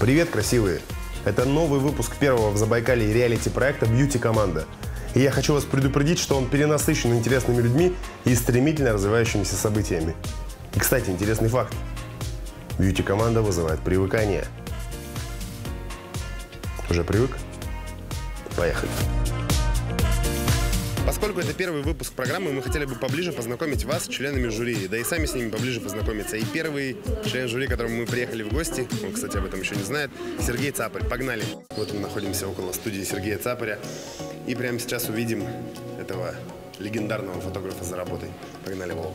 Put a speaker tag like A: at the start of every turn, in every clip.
A: Привет, красивые! Это новый выпуск первого в Забайкалье реалити-проекта «Бьюти-команда». И я хочу вас предупредить, что он перенасыщен интересными людьми и стремительно развивающимися событиями. И, кстати, интересный факт. Бьюти-команда вызывает привыкание. Уже привык? Поехали! Поскольку это первый выпуск программы, мы хотели бы поближе познакомить вас с членами жюри, да и сами с ними поближе познакомиться. И первый член жюри, к которому мы приехали в гости, он, кстати, об этом еще не знает, Сергей Цапарь. Погнали! Вот мы находимся около студии Сергея Цапаря. И прямо сейчас увидим этого легендарного фотографа за работой. Погнали, Вова.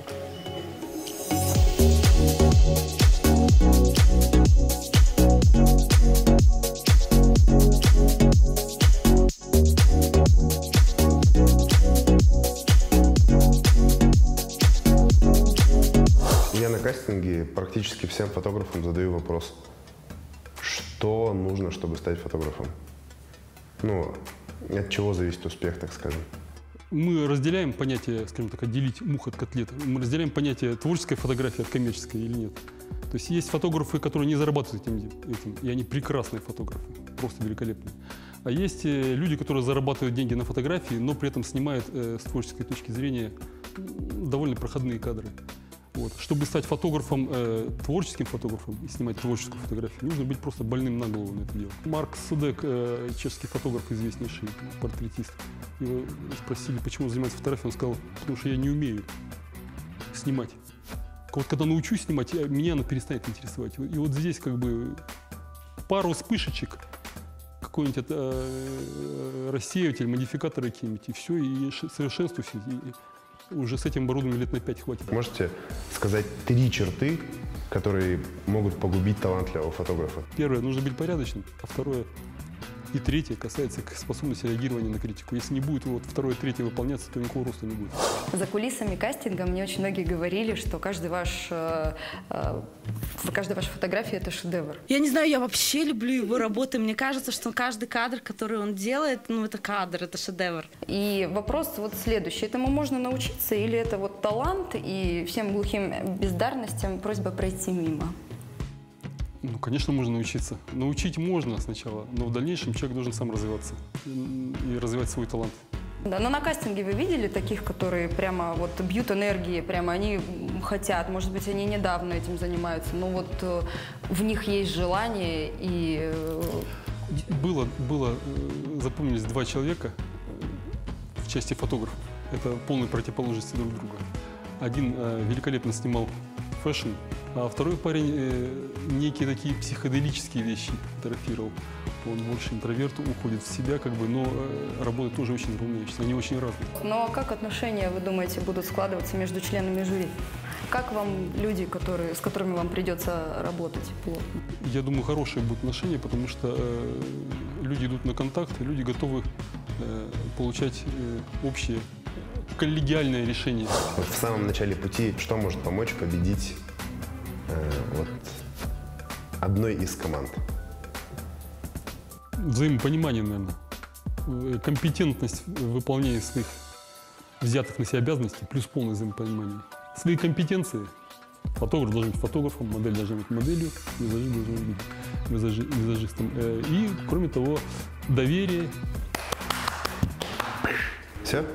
A: Я на кастинге практически всем фотографам задаю вопрос, что нужно, чтобы стать фотографом? Ну, от чего зависит успех, так скажем?
B: Мы разделяем понятие, скажем так, отделить мух от котлет. Мы разделяем понятие творческой фотографии от коммерческой или нет. То есть есть фотографы, которые не зарабатывают этим, и они прекрасные фотографы, просто великолепные. А есть люди, которые зарабатывают деньги на фотографии, но при этом снимают с творческой точки зрения довольно проходные кадры. Вот. Чтобы стать фотографом, творческим фотографом и снимать творческую фотографию, нужно быть просто больным на голову на это дело. Марк Судек, чешский фотограф, известнейший портретист, его спросили, почему занимается фотографией, он сказал, потому что я не умею снимать. Вот когда научусь снимать, меня она перестанет интересовать. И вот здесь как бы пару вспышечек, какой-нибудь рассеиватель, модификаторы какие-нибудь, и все, и совершенствуюсь. Уже с этим оборудованием лет на 5 хватит.
A: Можете сказать 3 черты, которые могут погубить талантливого фотографа?
B: Первое, нужно быть порядочным, а второе и третье касается способности реагирования на критику. Если не будет вот второе и третье выполняться, то никакого роста не будет.
C: За кулисами кастинга мне очень многие говорили, что каждая ваша фотография – это шедевр.
D: Я не знаю, я вообще люблю его работы. Мне кажется, что каждый кадр, который он делает, ну это кадр, это шедевр.
C: И вопрос вот следующий. Этому можно научиться или это вот талант и всем глухим бездарностям просьба пройти мимо?
B: Ну, конечно, можно научиться. Научить можно сначала, но в дальнейшем человек должен сам развиваться и развивать свой талант.
C: Да, но на кастинге вы видели таких, которые прямо вот бьют энергии, прямо они хотят, может быть, они недавно этим занимаются, но вот в них есть желание и…
B: Запомнились 2 человека в части фотографов. Это полные противоположности друг друга. Один великолепно снимал фэшн, а второй парень некие такие психоделические вещи фотографировал. Он больше интроверт, уходит в себя, как бы, но работает тоже очень равномерно. Они очень разные.
C: Но как отношения, вы думаете, будут складываться между членами жюри? Как вам люди, с которыми вам придется работать плотно?
B: Я думаю, хорошие будут отношения, потому что люди идут на контакт, люди готовы получать общее коллегиальное решение.
A: Вот в самом начале пути что может помочь победить вот одной из команд?
B: Взаимопонимание, наверное. Компетентность в выполнении своих взятых на себя обязанностей, плюс полное взаимопонимание. Свои компетенции. Фотограф должен быть фотографом, модель должна быть моделью, визажист должен быть визажистом. И, кроме того, доверие.
A: Все?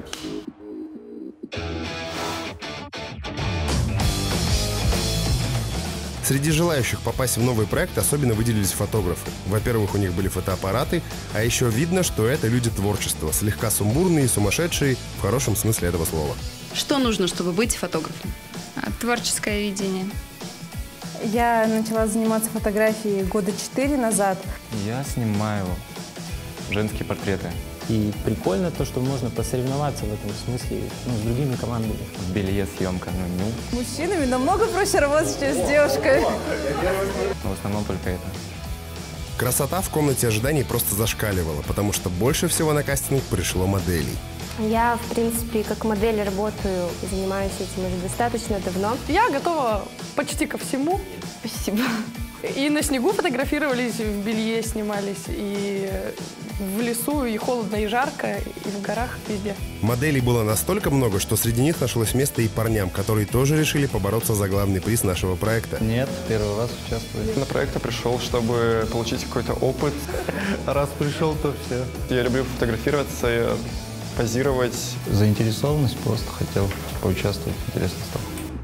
A: Среди желающих попасть в новый проект особенно выделились фотографы. Во-первых, у них были фотоаппараты, а еще видно, что это люди творчества, слегка сумбурные, сумасшедшие, в хорошем смысле этого слова.
E: Что нужно, чтобы быть фотографом?
F: Творческое видение.
G: Я начала заниматься фотографией года 4 назад.
H: Я снимаю женские портреты.
I: И прикольно то, что можно посоревноваться в этом смысле с другими командами.
H: В белье съемка,
G: С мужчинами намного проще работать, чем с девушкой.
H: В основном только это.
A: Красота в комнате ожиданий просто зашкаливала, потому что больше всего на кастинг пришло моделей.
J: Я, в принципе, как модель работаю и занимаюсь этим уже достаточно давно.
K: Я готова почти ко всему.
J: Спасибо.
K: И на снегу фотографировались, в белье снимались, и в лесу и холодно, и жарко, и в горах, везде.
A: Моделей было настолько много, что среди них нашлось место и парням, которые тоже решили побороться за главный приз нашего проекта.
H: Нет, первый раз участвую. На проект я пришел, чтобы получить какой-то опыт.
I: Раз пришел, то все.
H: Я люблю фотографироваться, позировать.
I: Заинтересованность, просто хотел поучаствовать, интересно стало.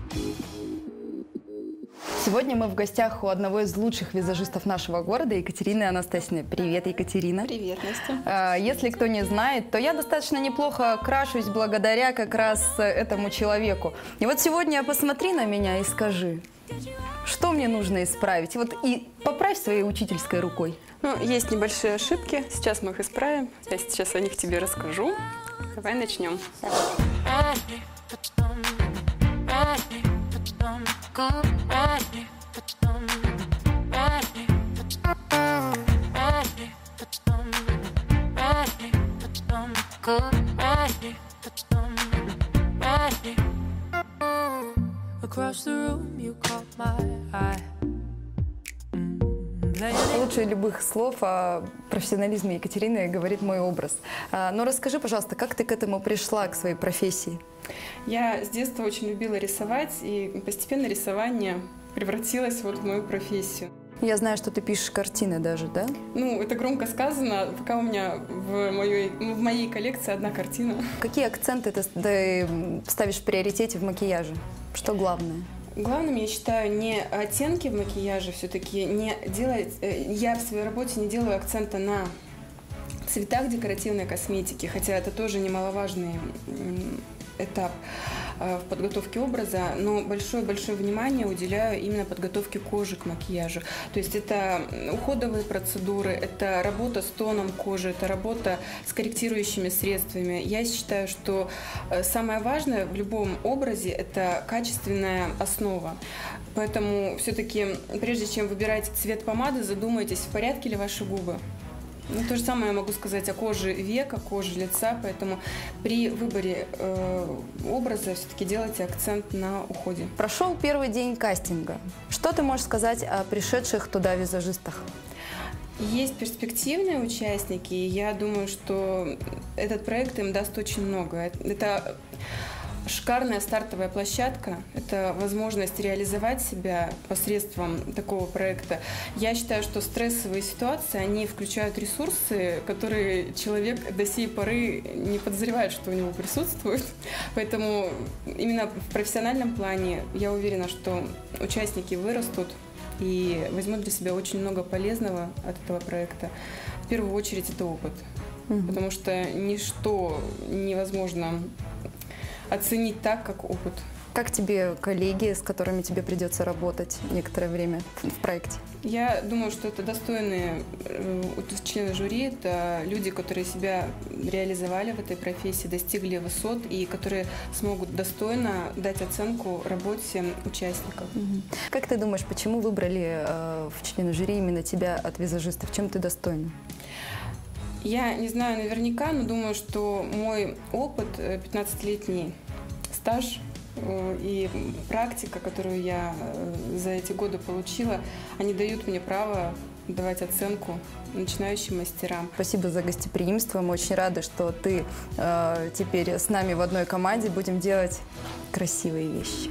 C: Сегодня мы в гостях у одного из лучших визажистов нашего города, Екатерины Анастасьевны. Привет, Екатерина.
E: Привет, Настя.
C: Если кто не знает, то я достаточно неплохо крашусь благодаря как раз этому человеку. И вот сегодня посмотри на меня и скажи, что мне нужно исправить? Вот и поправь своей учительской рукой.
E: Ну, есть небольшие ошибки, сейчас мы их исправим. Я сейчас о них тебе расскажу. Давай начнем.
C: Лучше любых слов о профессионализме Екатерины говорит мой образ. Но расскажи, пожалуйста, как ты к этому пришла, к своей профессии?
E: Я с детства очень любила рисовать, и постепенно рисование превратилось вот в мою профессию.
C: Я знаю, что ты пишешь картины даже, да?
E: Ну, это громко сказано, пока у меня в моей коллекции одна картина.
C: Какие акценты ты ставишь в приоритете в макияже? Что главное?
E: Главным, я считаю, не оттенки в макияже, все-таки не делать. Я в своей работе не делаю акцента на цветах декоративной косметики, хотя это тоже немаловажный этап в подготовке образа, но большое-большое внимание уделяю именно подготовке кожи к макияжу. То есть это уходовые процедуры, это работа с тоном кожи, это работа с корректирующими средствами. Я считаю, что самое важное в любом образе – это качественная основа. Поэтому все-таки, прежде чем выбирать цвет помады, задумайтесь, в порядке ли ваши губы. Ну, то же самое я могу сказать о коже века, коже лица, поэтому при выборе образа все-таки делайте акцент на уходе.
C: Прошел первый день кастинга. Что ты можешь сказать о пришедших туда визажистах?
E: Есть перспективные участники, и я думаю, что этот проект им даст очень много. Это шикарная стартовая площадка, это возможность реализовать себя посредством такого проекта. Я считаю, что стрессовые ситуации, они включают ресурсы, которые человек до сей поры не подозревает, что у него присутствуют. Поэтому именно в профессиональном плане я уверена, что участники вырастут и возьмут для себя очень много полезного от этого проекта. В первую очередь это опыт, потому что ничто невозможно оценить так, как опыт.
C: Как тебе коллеги, с которыми тебе придется работать некоторое время в проекте?
E: Я думаю, что это достойные члены жюри, это люди, которые себя реализовали в этой профессии, достигли высот и которые смогут достойно дать оценку работе участников.
C: Как ты думаешь, почему выбрали в члены жюри именно тебя от визажистов? Чем ты достойна?
E: Я не знаю наверняка, но думаю, что мой опыт, 15-летний стаж и практика, которую я за эти годы получила, они дают мне право давать оценку начинающим мастерам.
C: Спасибо за гостеприимство. Мы очень рады, что ты теперь с нами в одной команде. Будем делать красивые вещи.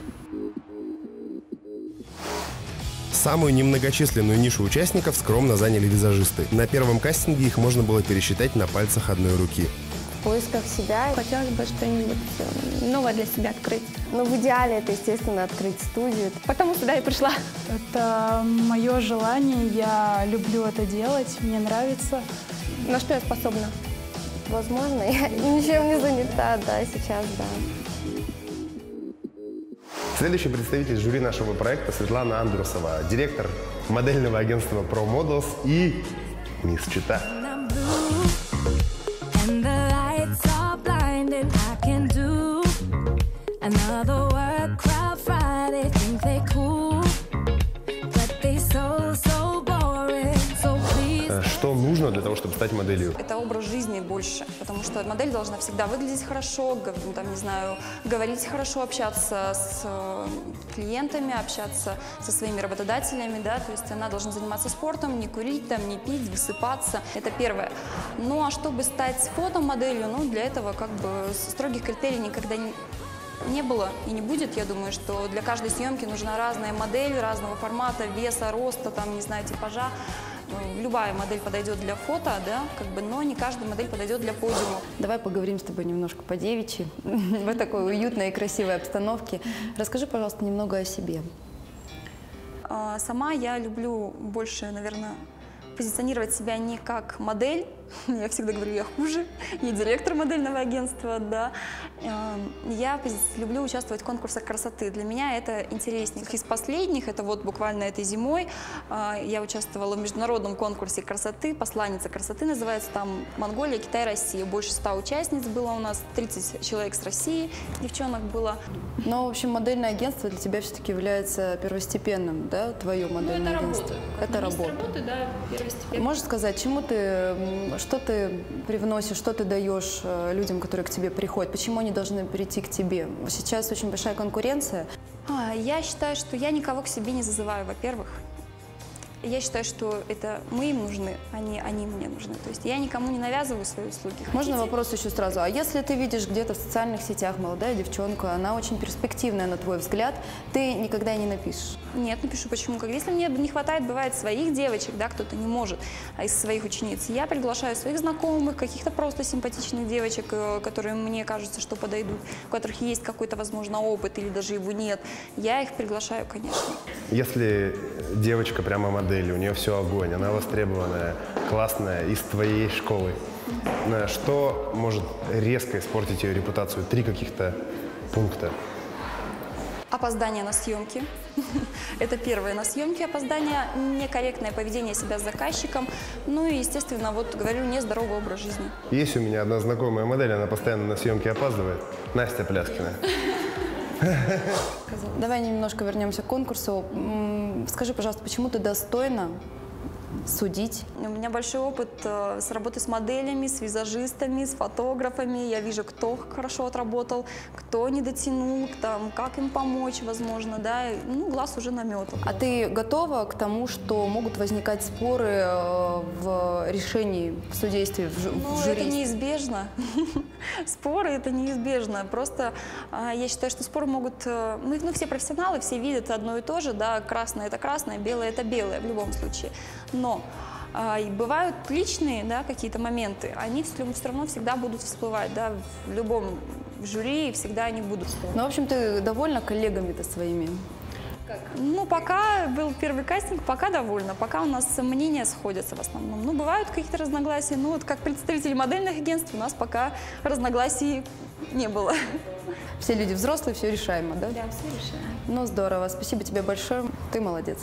A: Самую немногочисленную нишу участников скромно заняли визажисты. На первом кастинге их можно было пересчитать на пальцах одной руки.
J: В поисках себя.
F: Хотелось бы что-нибудь новое для себя открыть.
J: Но в идеале это, естественно, открыть студию.
F: Потому сюда и пришла.
G: Это мое желание, я люблю это делать, мне нравится.
F: На что я способна?
J: Возможно, я ничем не занята, да, сейчас, да.
A: Следующий представитель жюри нашего проекта Светлана Андрусова, директор модельного агентства Pro Models и мисс Чита. Что нужно для того, чтобы стать моделью?
L: Это образ жизни больше, потому что модель должна всегда выглядеть хорошо, там, не знаю, говорить хорошо, общаться с клиентами, общаться со своими работодателями, да, то есть она должна заниматься спортом, не курить, там, не пить, высыпаться, это первое. Ну, а чтобы стать фотомоделью, ну, для этого как бы строгих критерий никогда не было и не будет. Я думаю, что для каждой съемки нужна разная модель, разного формата, веса, роста, там, не знаю, типажа. Любая модель подойдет для фото, да, как бы, но не каждая модель подойдет для подиума.
C: Давай поговорим с тобой немножко по-девичьи, в такой уютной и красивой обстановке. Расскажи, пожалуйста, немного о себе.
L: Сама я люблю больше, наверное, позиционировать себя не как модель, я всегда говорю, я хуже, я директор модельного агентства, да. Я люблю участвовать в конкурсах красоты. Для меня это интереснее. Из последних, это вот буквально этой зимой, я участвовала в международном конкурсе красоты, «Посланница красоты» называется, там Монголия, Китай, Россия. Больше 100 участниц было у нас, 30 человек с России, девчонок было.
C: Но, в общем, модельное агентство для тебя все-таки является первостепенным, да, твое модельное агентство? Это работа.
L: Работы, да, первостепенно.
C: Можешь сказать, что ты привносишь, что ты даешь людям, которые к тебе приходят? Почему они должны прийти к тебе? Сейчас очень большая конкуренция.
L: Я считаю, что я никого к себе не зазываю, во-первых. Я считаю, что это мы им нужны, а не они мне нужны. То есть я никому не навязываю свои услуги.
C: Можно вопрос еще сразу? А если ты видишь где-то в социальных сетях молодая девчонка, она очень перспективная, на твой взгляд, ты никогда не напишешь?
L: Нет, напишу. Почему? Если мне не хватает, бывает, своих девочек, да, кто-то не может, из своих учениц, я приглашаю своих знакомых, каких-то просто симпатичных девочек, которые мне кажется, что подойдут, у которых есть какой-то, возможно, опыт или даже его нет. Я их приглашаю, конечно.
A: Если девочка прямо модель, у нее все огонь, она востребованная, классная, из твоей школы, что может резко испортить ее репутацию? 3 каких-то пункта.
L: Опоздание на съемки. Это первое на съемки опоздание, некорректное поведение себя с заказчиком, ну и, естественно, вот говорю, нездоровый образ жизни.
A: Есть у меня одна знакомая модель, она постоянно на съемки опаздывает. Настя Пляскина.
C: Давай немножко вернемся к конкурсу. Скажи, пожалуйста, почему ты достойна судить?
L: У меня большой опыт с работы с моделями, с визажистами, с фотографами. Я вижу, кто хорошо отработал, кто не дотянул, там, как им помочь, возможно, да. Ну, глаз уже наметан.
C: А ты готова к тому, что могут возникать споры в решении, в судействе, в жюри?
L: Это неизбежно. Споры — это неизбежно. Просто я считаю, что споры могут... Мы все профессионалы, все видят одно и то же, да, красное — это красное, белое — это белое в любом случае. Но бывают личные, да, какие-то моменты, они все равно всегда будут всплывать, да, в любом жюри всегда они будут всплывать.
C: Ну, в общем, ты довольна коллегами-то своими?
L: Как? Ну, пока был первый кастинг, пока довольна, пока у нас мнения сходятся в основном. Ну, бывают какие-то разногласия, ну, вот как представители модельных агентств у нас пока разногласий не было.
C: Все люди взрослые, все решаемо, да?
L: Да, все решаемо.
C: Ну, здорово, спасибо тебе большое, ты молодец.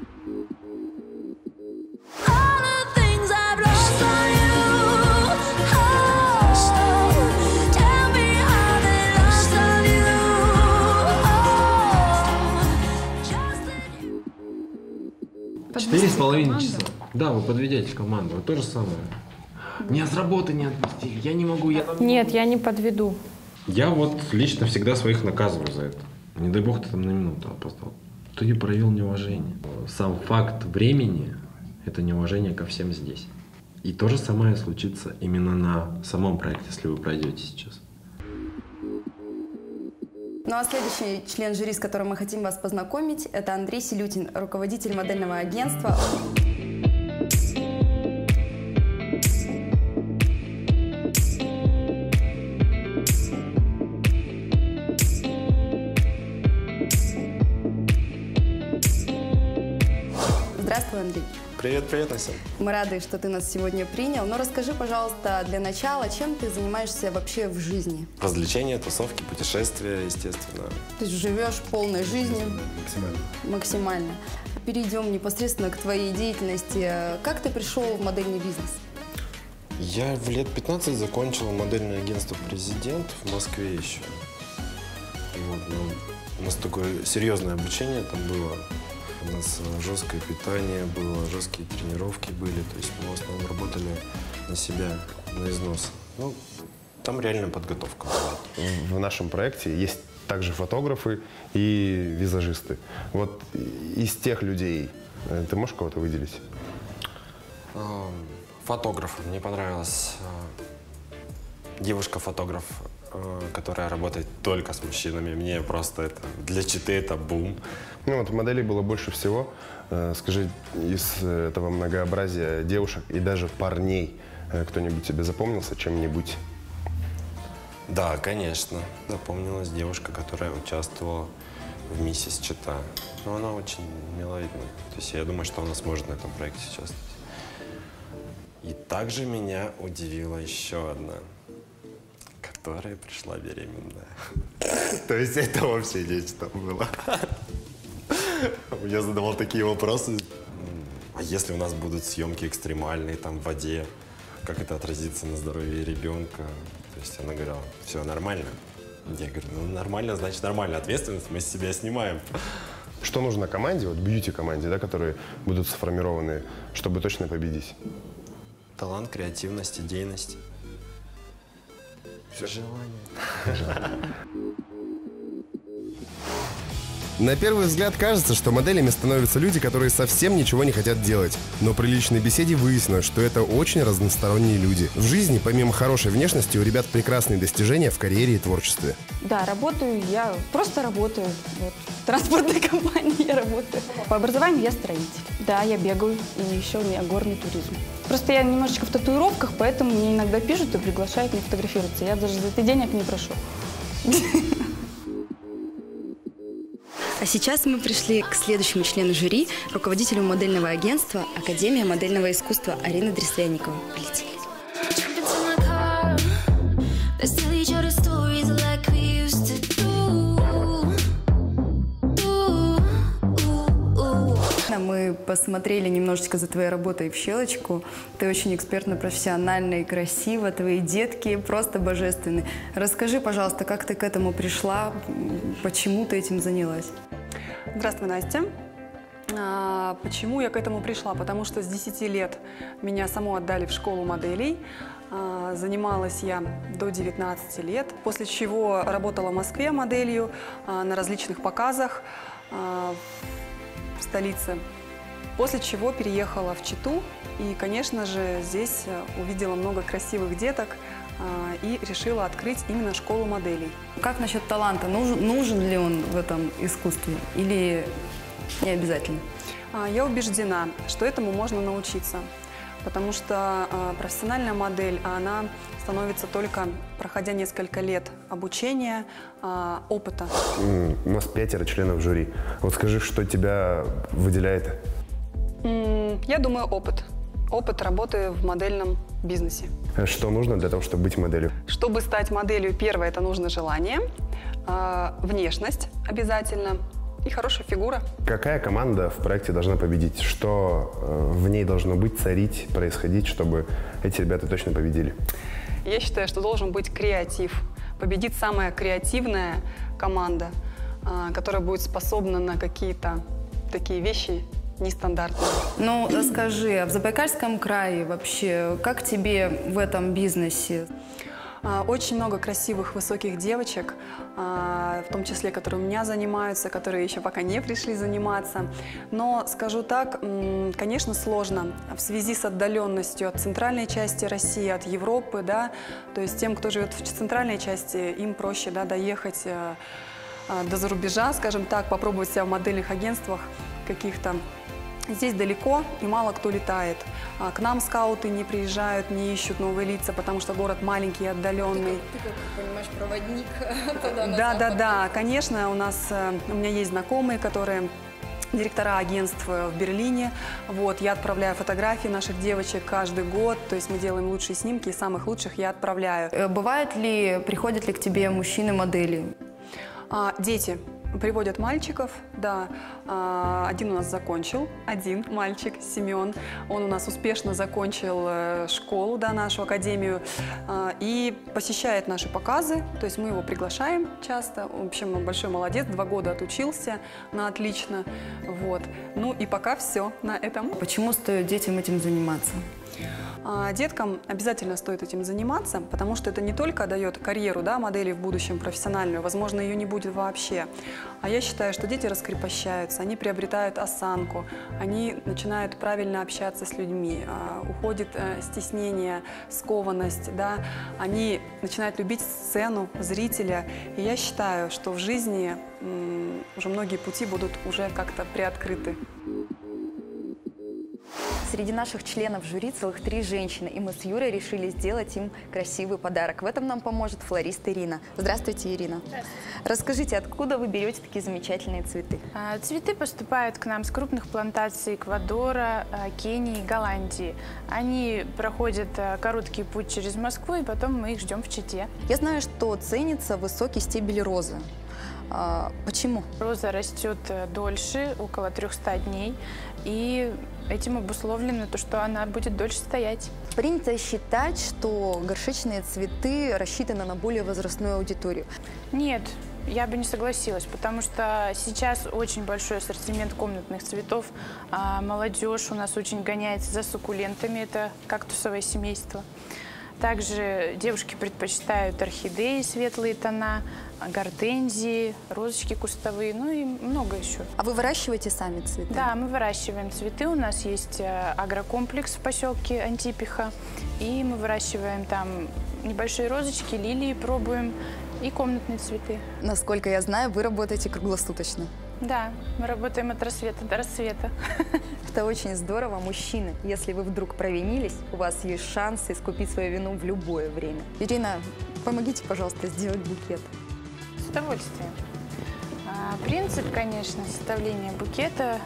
M: Четыре с половиной часа. Да, вы подведете команду. Вот то же самое. Меня с работы не отпустили. Я не могу.
F: Нет, я не подведу.
M: Я вот лично всегда своих наказываю за это. Не дай бог ты там на минуту опоздал. Ты проявил неуважение. Сам факт времени – это неуважение ко всем здесь. И то же самое случится именно на самом проекте, если вы пройдете сейчас.
C: Ну а следующий член жюри, с которым мы хотим вас познакомить, это Андрей Селютин, руководитель модельного агентства. Здравствуй, Андрей.
N: Привет, привет, Настя.
C: Мы рады, что ты нас сегодня принял. Но расскажи, пожалуйста, для начала, чем ты занимаешься вообще в жизни?
N: Развлечения, тусовки, путешествия, естественно.
C: Ты живешь полной жизнью.
N: Максимально.
C: Максимально. Перейдем непосредственно к твоей деятельности. Как ты пришел в модельный бизнес?
N: Я в лет 15 закончил модельное агентство «Президент» в Москве еще. Вот, у нас такое серьезное обучение там было. У нас жесткое питание было, жесткие тренировки были. То есть мы в основном работали на себя, на износ. Ну, там реальная подготовка была.
A: В нашем проекте есть также фотографы и визажисты. Вот из тех людей ты можешь кого-то выделить?
N: Фотограф. Мне понравилась девушка-фотограф, которая работает только с мужчинами. Мне просто это для читы это бум.
A: Ну вот моделей было больше всего. Скажи, из этого многообразия девушек и даже парней кто-нибудь тебе запомнился чем-нибудь?
N: Да, конечно. Запомнилась девушка, которая участвовала в «Миссис Чита». Но она очень миловидная. То есть я думаю, что она сможет на этом проекте участвовать. И также меня удивила еще одна, которая пришла беременная. То есть это вообще нечто было. Я задавал такие вопросы. А если у нас будут съемки экстремальные, там, в воде, как это отразится на здоровье ребенка? То есть она говорила, все нормально. Я говорю, ну нормально, значит нормально. Ответственность мы с себя снимаем.
A: Что нужно команде, вот бьюти-команде, да, которые будут сформированы, чтобы точно победить?
N: Талант, креативность, идейность. Желание.
A: На первый взгляд кажется, что моделями становятся люди, которые совсем ничего не хотят делать. Но при личной беседе выяснилось, что это очень разносторонние люди. В жизни, помимо хорошей внешности, у ребят прекрасные достижения в карьере и творчестве.
O: Да, работаю я, просто работаю. Вот, в транспортной компании я работаю. По образованию я строитель. Да, я бегаю, и еще у меня горный туризм. Просто я немножечко в татуировках, поэтому мне иногда пишут и приглашают меня фотографироваться. Я даже за это денег не прошу.
P: А сейчас мы пришли к следующему члену жюри, руководителю модельного агентства Академия модельного искусства Арина Дресляникова. Полетели.
C: Мы посмотрели немножечко за твоей работой в щелочку. Ты очень экспертно, профессионально и красиво. Твои детки просто божественны. Расскажи, пожалуйста, как ты к этому пришла, почему ты этим занялась?
K: Здравствуй, Настя. Почему я к этому пришла? Потому что с 10 лет меня саму отдали в школу моделей. Занималась я до 19 лет, после чего работала в Москве моделью на различных показах в столице. После чего переехала в Читу и, конечно же, здесь увидела много красивых деток и решила открыть именно школу моделей.
C: Как насчет таланта? Нужен ли он в этом искусстве или не обязательно?
K: Я убеждена, что этому можно научиться, потому что профессиональная модель, она становится только проходя несколько лет обучения, опыта.
A: У нас 5 членов жюри. Вот скажи, что тебя выделяет?
K: Я думаю, опыт. Опыт работы в модельном бизнесе.
A: Что нужно для того, чтобы быть моделью?
K: Чтобы стать моделью, первое, это нужно желание, внешность обязательно и хорошая фигура.
A: Какая команда в проекте должна победить? Что в ней должно быть, царить, происходить, чтобы эти ребята точно победили?
K: Я считаю, что должен быть креатив. Победит самая креативная команда, которая будет способна на какие-то такие вещи нестандартные.
C: Ну, расскажи, а в Забайкальском крае вообще, как тебе в этом бизнесе?
K: Очень много красивых, высоких девочек, в том числе, которые у меня занимаются, которые еще пока не пришли заниматься. Но, скажу так, конечно, сложно в связи с отдаленностью от центральной части России, от Европы, да, то есть тем, кто живет в центральной части, им проще, да, доехать до зарубежа, скажем так, попробовать себя в модельных агентствах каких-то. Здесь далеко и мало кто летает. К нам скауты не приезжают, не ищут новые лица, потому что город маленький и отдаленный.
C: Ты как понимаешь, проводник
K: Да, конечно, у меня есть знакомые, которые директора агентств в Берлине. Вот, я отправляю фотографии наших девочек каждый год, то есть мы делаем лучшие снимки, и самых лучших я отправляю.
C: Приходят ли к тебе мужчины-модели?
K: Дети. приводят мальчиков, да. Один у нас закончил, один мальчик, Семен. Он у нас успешно закончил школу, да, нашу академию, и посещает наши показы. То есть мы его приглашаем часто. В общем, он большой молодец, 2 года отучился на отлично. Вот. Ну и пока все на этом.
C: Почему стоит детям этим заниматься?
K: Деткам обязательно стоит этим заниматься, потому что это не только дает карьеру, да, модели в будущем профессиональную, возможно, ее не будет вообще. А я считаю, что дети раскрепощаются, они приобретают осанку, они начинают правильно общаться с людьми, уходит стеснение, скованность, да, они начинают любить сцену, зрителя. И я считаю, что в жизни уже многие пути будут уже как-то приоткрыты.
C: Среди наших членов жюри целых 3 женщины, и мы с Юрой решили сделать им красивый подарок. В этом нам поможет флорист Ирина. Здравствуйте, Ирина.
F: Здравствуйте.
C: Расскажите, откуда вы берете такие замечательные цветы?
F: Цветы поступают к нам с крупных плантаций Эквадора, Кении, Голландии. Они проходят короткий путь через Москву, и потом мы их ждем в Чите.
C: Я знаю, что ценится высокий стебель розы. Почему?
F: Роза растет дольше, около 300 дней, и этим обусловлено то, что она будет дольше стоять.
C: Принято считать, что горшечные цветы рассчитаны на более возрастную аудиторию.
F: Нет, я бы не согласилась, потому что сейчас очень большой ассортимент комнатных цветов. Молодежь у нас очень гоняется за суккулентами, это кактусовое семейство. Также девушки предпочитают орхидеи, светлые тона, гортензии, розочки кустовые, ну и много еще.
C: А вы выращиваете сами цветы?
F: Да, мы выращиваем цветы. У нас есть агрокомплекс в поселке Антипиха, и мы выращиваем там небольшие розочки, лилии пробуем и комнатные цветы.
C: Насколько я знаю, вы работаете круглосуточно.
F: Да, мы работаем от рассвета до рассвета.
C: Это очень здорово. Мужчины, если вы вдруг провинились, у вас есть шанс искупить свою вину в любое время. Ирина, помогите, пожалуйста, сделать букет.
F: С удовольствием. Принцип, конечно, составления букета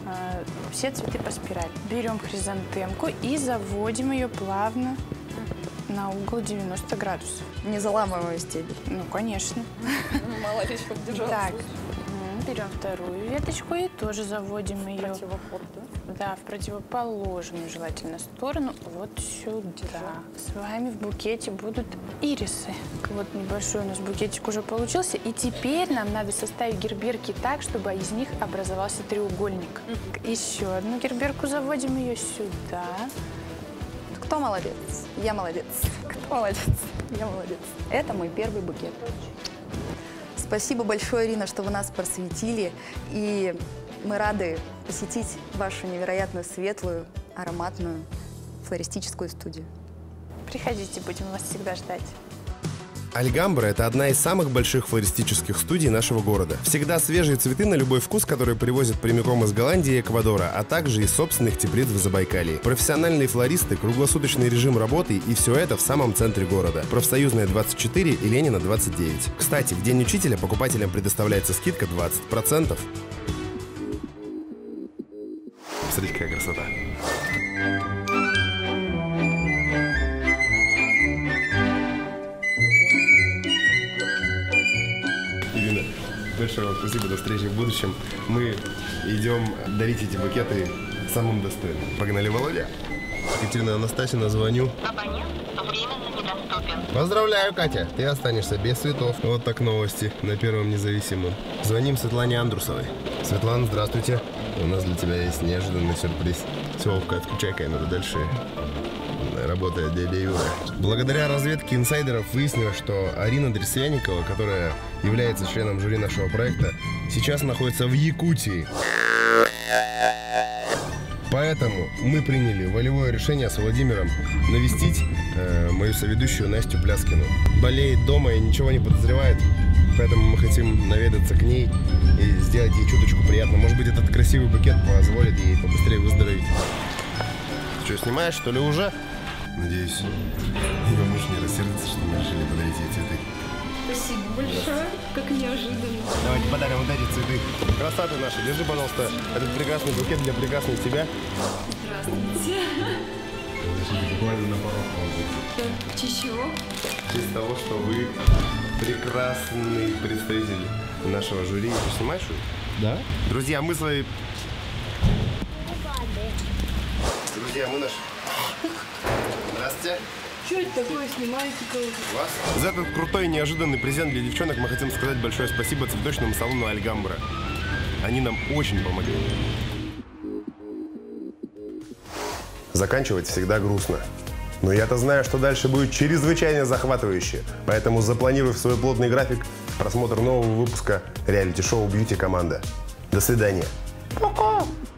F: все цветы по спирали. Берем хризантемку и заводим ее плавно на угол 90 градусов.
C: Не заламывая стебель?
F: Ну, конечно.
C: Мало ли, чтобы держалась.
F: Так, берем вторую веточку и тоже заводим ее.
C: Противоход, да?
F: Да, в противоположную желательно сторону, вот сюда. С вами в букете будут ирисы. Вот небольшой у нас букетик уже получился. И теперь нам надо составить герберки так, чтобы из них образовался треугольник. Еще одну герберку заводим ее сюда.
C: Кто молодец? Я молодец. Кто молодец? Я молодец. Это мой первый букет. Спасибо большое, Ирина, что вы нас просветили. И мы рады посетить вашу невероятную светлую, ароматную флористическую студию.
F: Приходите, будем вас всегда ждать.
A: Альгамбра – это одна из самых больших флористических студий нашего города. Всегда свежие цветы на любой вкус, которые привозят прямиком из Голландии и Эквадора, а также из собственных теплиц в Забайкалье. Профессиональные флористы, круглосуточный режим работы и все это в самом центре города. Профсоюзная 24 и Ленина 29. Кстати, в День учителя покупателям предоставляется скидка 20%. Смотрите, какая красота. Ирина, большое вам спасибо, до встречи в будущем. Мы идем дарить эти букеты самым достойным. Погнали, Володя. Екатерина Анастасьевна, звоню.
Q: Абонент временно недоступен.
A: Поздравляю, Катя, ты останешься без цветов. Вот так новости на Первом независимом. Звоним Светлане Андрусовой. Светлана, здравствуйте. У нас для тебя есть неожиданный сюрприз. Все, Вовка, отключай камеру, дальше работает дядя Юра. Благодаря разведке инсайдеров выяснилось, что Арина Дресвяникова, которая является членом жюри нашего проекта, сейчас находится в Якутии. Поэтому мы приняли волевое решение с Владимиром навестить мою соведущую Настю Пляскину. Болеет дома и ничего не подозревает, поэтому мы хотим наведаться к ней и сделать ей чуточку приятно. Может быть, этот красивый букет позволит ей побыстрее выздороветь. Что, снимаешь, что ли, уже? Надеюсь, ее муж не рассердится, что мы решили подарить ей цветы.
F: Спасибо большое, как неожиданно.
A: Давайте подарим вот эти цветы. Красоты наши, держи, пожалуйста, этот прекрасный букет для прекрасной тебя.
F: Здравствуйте.
A: Буквально на порог.
F: В честь чего?
A: В честь того, что вы прекрасный представитель нашего жюри. Ты снимаешь?
R: Да.
A: Друзья, мы свои... Друзья, мы наши... Здравствуйте.
S: Что это такое? Снимаете
A: Вас? За этот крутой и неожиданный презент для девчонок мы хотим сказать большое спасибо цветочному салону «Альгамбра». Они нам очень помогли. Заканчивать всегда грустно. Но я-то знаю, что дальше будет чрезвычайно захватывающе. Поэтому запланируй в свой плотный график просмотр нового выпуска реалити-шоу «Бьюти Команда». До свидания. Пока!